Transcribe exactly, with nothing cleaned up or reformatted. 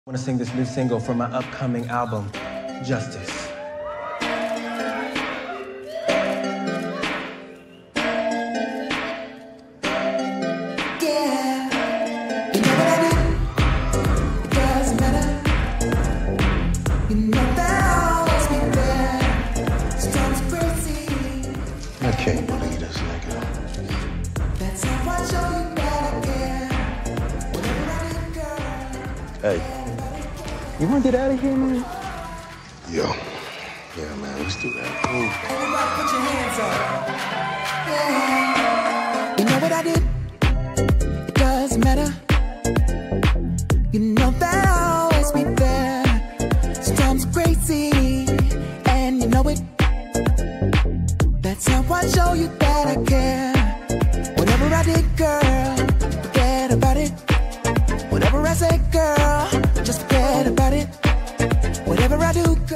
I want to sing this new single from my upcoming album, Justice. I can't believe this nigga. That's how I show you that I care. Whatever I did, girl. Hey. You wanna get out of here, man? Yo. Yeah, man, let's do that. Ooh. Everybody put your hands up. Yeah. You know what I did? It doesn't matter. You know that I'll always be there. Storms are crazy, and you know it. That's how I show you that I care. Whatever I did, girl, forget about it. Whatever I say, girl, just forget about it. Whatever I do, girl.